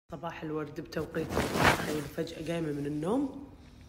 صباح الورد بتوقيت. تخيل فجأة قايمة من النوم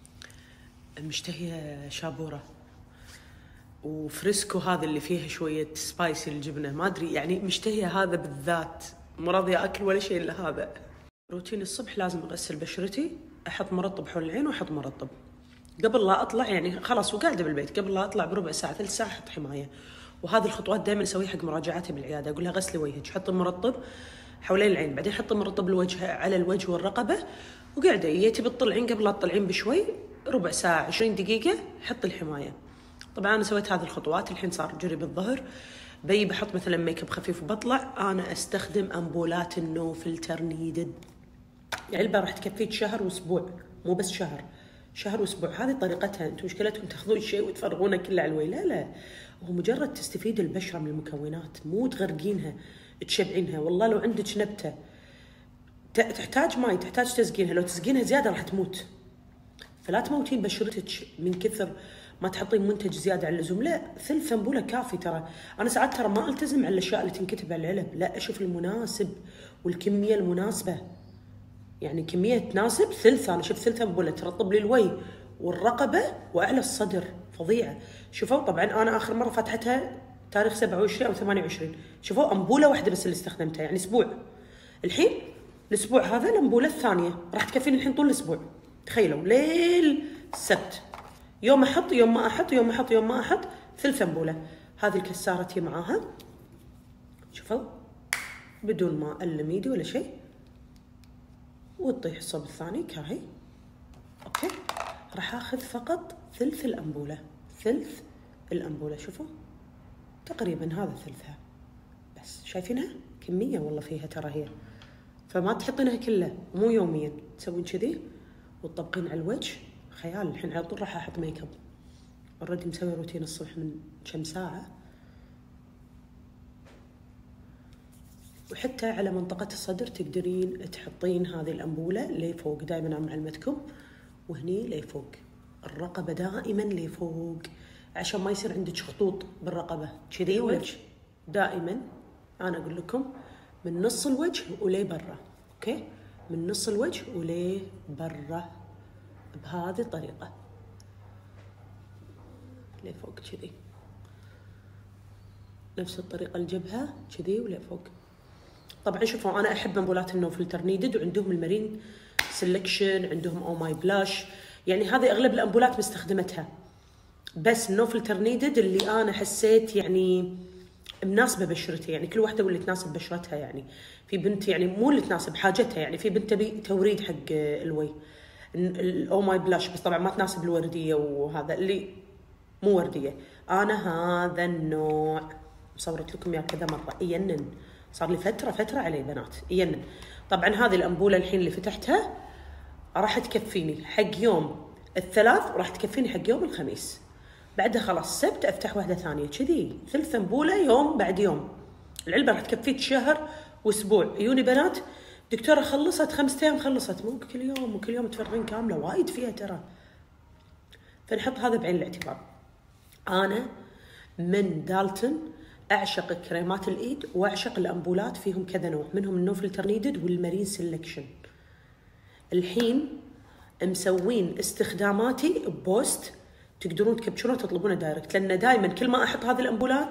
مشتهية شابورة وفريسكو، هذا اللي فيها شوية سبايسي الجبنة، ما أدري يعني مشتهية هذا بالذات، مو راضية أكل ولا شيء إلا هذا. روتين الصبح لازم أغسل بشرتي، أحط مرطب حول العين وأحط مرطب قبل لا أطلع، يعني خلاص وقاعدة بالبيت قبل لا أطلع بربع ساعة ثلث ساعة أحط حماية. وهذه الخطوات دائما أسويها حق مراجعاتي بالعيادة، أقول لها غسلي وجهك، حطي مرطب حوالين العين، بعدين حطي مرطب الوجه على الوجه والرقبة، وقاعدة يا تبي تطلعين قبل لا تطلعين بشوي ربع ساعة 20 دقيقة حطي الحماية. طبعا أنا سويت هذه الخطوات، الحين صار جري بالظهر، بحط مثلا ميك اب خفيف وبطلع. أنا أستخدم أمبولات النو فلتر نيدد، علبة راح تكفيك شهر وأسبوع، مو بس شهر وأسبوع. هذه طريقتها. أنتم مشكلتكم تاخذون الشيء وتفرغونه كله على الوجه، لا هو مجرد تستفيد البشرة من المكونات، مو تغرقينها تشبعينها. والله لو عندك نبتة تحتاج ماي، تحتاج تسقينها، لو تسقينها زيادة راح تموت. فلا تموتين بشرتك من كثر ما تحطين منتج زيادة عن اللزوم، لا ثلث أنبولة كافي. ترى أنا ساعات ترى ما ألتزم على الأشياء اللي تنكتب على العلب، لا أشوف المناسب والكمية المناسبة، يعني كمية تناسب ثلث. أنا شفت ثلث أنبولة ترطب لي الوجه والرقبة وأعلى الصدر، فظيعة. شوفوا طبعا أنا آخر مرة فتحتها تاريخ 27 أو 28، شوفوا أنبولة واحدة بس اللي استخدمتها، يعني أسبوع. الحين الأسبوع هذا الأنبولة الثانية راح تكفيني الحين طول الأسبوع. تخيلوا ليل السبت، يوم أحط يوم ما أحط، يوم أحط يوم ما أحط، ثلث أنبولة. هذه الكسارة معاها، شوفوا بدون ما ألم ايدي ولا شيء، وتطيح الصوب الثاني كاهي. اوكي، راح اخذ فقط ثلث الانبوله، ثلث الانبوله، شوفوا تقريبا هذا ثلثها بس. شايفينها كميه والله فيها ترى هي، فما تحطينها كلها، مو يوميا تسوين كذي وتطبقين على الوجه. خيال. الحين على طول راح احط ميك اب، اوريدي مسوي روتين الصبح من كم ساعه، وحتى على منطقة الصدر تقدرين تحطين هذه الأنبولة لفوق. دائما أنا معلمتكم، وهني لفوق الرقبة، دائما لفوق، عشان ما يصير عندك خطوط بالرقبة كذي. الوجه دائما أنا أقول لكم من نص الوجه ولي برا، أوكي، من نص الوجه ولي برا بهذه الطريقة، لفوق كذي، نفس الطريقة الجبهة كذي ولفوق. طبعا شوفوا انا احب انبولات النو فلتر نيدد، وعندهم المارين سيلكشن، عندهم او ماي بلاش، يعني هذه اغلب الانبولات مستخدمتها، بس النو فلتر نيدد اللي انا حسيت يعني مناسبه بشرتي، يعني كل واحده واللي تناسب بشرتها. يعني في بنت يعني مو اللي تناسب حاجتها، يعني في بنت تبي توريد حق الوي الاو ماي بلاش، بس طبعا ما تناسب الورديه، وهذا اللي مو ورديه. انا هذا النوع صورت لكم اياه كذا مره، ينن، صار لي فتره عليه بنات، ينن. طبعا هذه الانبوله الحين اللي فتحتها راح تكفيني حق يوم الثلاث، وراح تكفيني حق يوم الخميس، بعدها خلاص السبت افتح واحده ثانيه كذي، ثلث انبوله يوم بعد يوم. العلبه راح تكفيك شهر واسبوع. يوني بنات دكتوره خلصت 5 ايام، خلصت، مو كل يوم وكل يوم تفرغين كامله، وايد فيها ترى. فنحط هذا بعين الاعتبار. انا من دالتون اعشق كريمات الايد، واعشق الانبولات، فيهم كذا نوع، منهم النو فلتر نيدد والمارين سيلكشن. الحين مسوين استخداماتي ببوست، تقدرون تكبشرون تطلبونه دايركت، لان دائما كل ما احط هذه الانبولات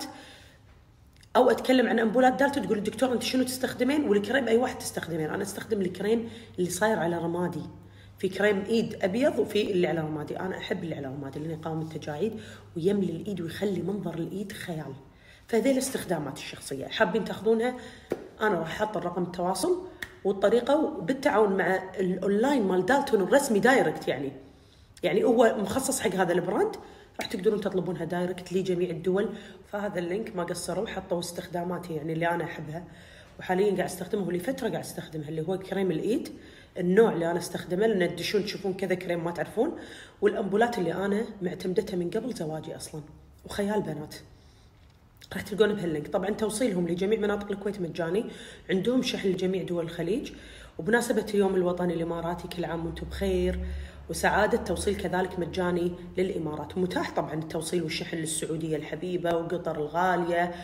او اتكلم عن انبولات دالتون تقول الدكتور انت شنو تستخدمين، والكريم اي واحد تستخدمين. انا استخدم الكريم اللي صاير على رمادي، في كريم ايد ابيض وفي اللي على رمادي. انا احب اللي على رمادي لانه يقاوم التجاعيد ويملي الايد ويخلي منظر الايد خيال. فهذه الاستخدامات الشخصيه، حابين تاخذونها انا راح احط الرقم التواصل والطريقه، وبالتعاون مع الاونلاين مال دالتون الرسمي دايركت، يعني هو مخصص حق هذا البراند، راح تقدرون تطلبونها دايركت لجميع الدول. فهذا اللينك ما قصروا، حطوا استخداماتي يعني اللي انا احبها وحاليا قاعد استخدمه ولفتره قاعد استخدمها، اللي هو كريم الايد النوع اللي انا استخدمه، لان تدشون تشوفون كذا كريم ما تعرفون، والانبولات اللي انا معتمدتها من قبل زواجي اصلا، وخيال بنات. راح تلقون بهاللينك. طبعا توصيلهم لجميع مناطق الكويت مجاني، عندهم شحن لجميع دول الخليج، وبمناسبة اليوم الوطني الاماراتي كل عام وانتم بخير وسعادة، توصيل كذلك مجاني للامارات، ومتاح طبعا التوصيل والشحن للسعودية الحبيبة وقطر الغالية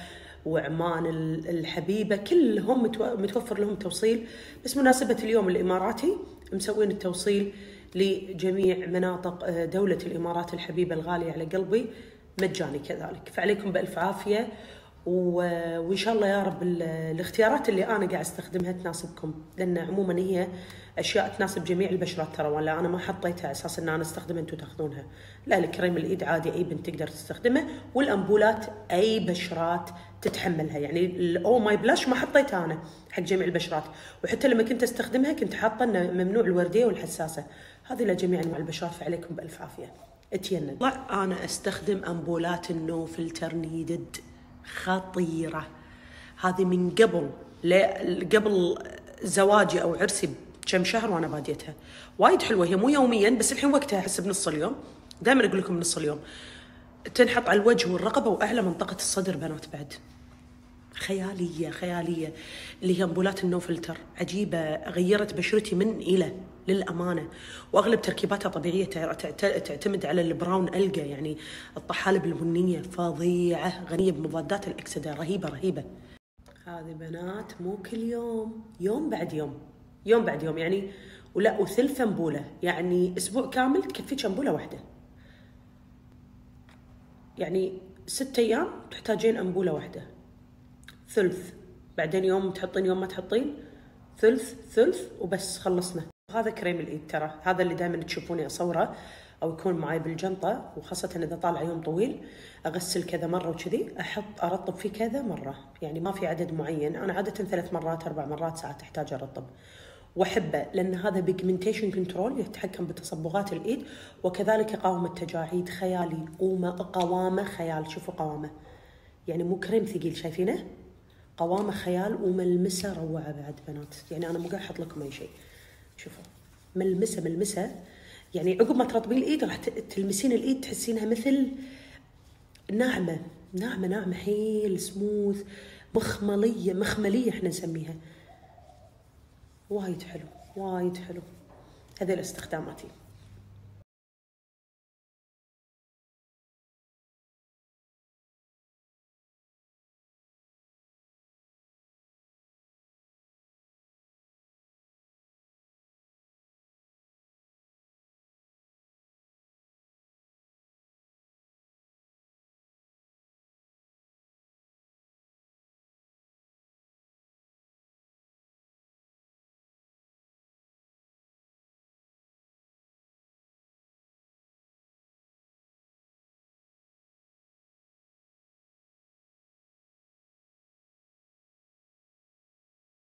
وعمان الحبيبة كلهم متوفر لهم توصيل. بس مناسبة اليوم الإماراتي مسوين التوصيل لجميع مناطق دولة الإمارات الحبيبة الغالية على قلبي مجاني كذلك. فعليكم بألف عافية، وإن شاء الله يا رب الاختيارات اللي أنا قاعد استخدمها تناسبكم، لأن عموما هي أشياء تناسب جميع البشرات ترى، ولا أنا ما حطيتها على أساس أن أنا استخدمها أنتم تاخذونها. لا، الكريم الإيد عادي أي بنت تقدر تستخدمه، والأنبولات أي بشرات تتحملها. يعني الأو ماي بلاش ما حطيتها أنا حق جميع البشرات، وحتى لما كنت استخدمها كنت حاطة إنه ممنوع الوردية والحساسة، هذه لجميع أنواع البشرات. فعليكم بألف عافية. اتينن. أنا أستخدم أنبولات النو فلتر نيدد خطيرة. هذه من قبل زواجي أو عرسي كم شهر وأنا باديتها، وايد حلوة. هي مو يوميا، بس الحين وقتها أحس بنص اليوم، دائما أقول لكم نص اليوم. تنحط على الوجه والرقبة وأعلى منطقة الصدر بنات بعد. خيالية خيالية اللي هي أنبولات النو فلتر، عجيبة، غيرت بشرتي من إلى للأمانة. وأغلب تركيباتها طبيعية، تعتمد على البراون ألقى، يعني الطحالب البنية فظيعة، غنية بمضادات الأكسدة، رهيبة رهيبة. هذه بنات مو كل يوم، يوم بعد يوم، يوم بعد يوم يعني، ولا وثلث أنبولة، يعني أسبوع كامل تكفيك أنبولة واحدة. يعني 6 أيام تحتاجين أنبولة واحدة، ثلث، بعدين يوم تحطين يوم ما تحطين، ثلث وبس، خلصنا. هذا كريم الإيد ترى، هذا اللي دائما تشوفوني أصوره أو يكون معي بالجنطة، وخاصة إذا طالع يوم طويل أغسل كذا مرة وكذي، أرطب فيه كذا مرة، يعني ما في عدد معين. أنا عادة 3 مرات 4 مرات ساعات أحتاج أرطب، وأحبه لأن هذا بيجمنتيشن كنترول، يتحكم بتصبغات الإيد، وكذلك يقاوم التجاعيد. خيالي، قوامه خيال. شوفوا قوامه، يعني مو كريم ثقيل، شايفينه؟ قوامه خيال، وملمسه روعة بعد بنات. يعني أنا مو قاعد أحط لكم أي شيء، شوفوا ملمسه، يعني عقب ما ترطبين الإيد راح تلمسين الإيد تحسينها مثل ناعمة حيل، سموث، مخملية احنا نسميها. وايد حلو وايد حلو. هذه الاستخداماتي.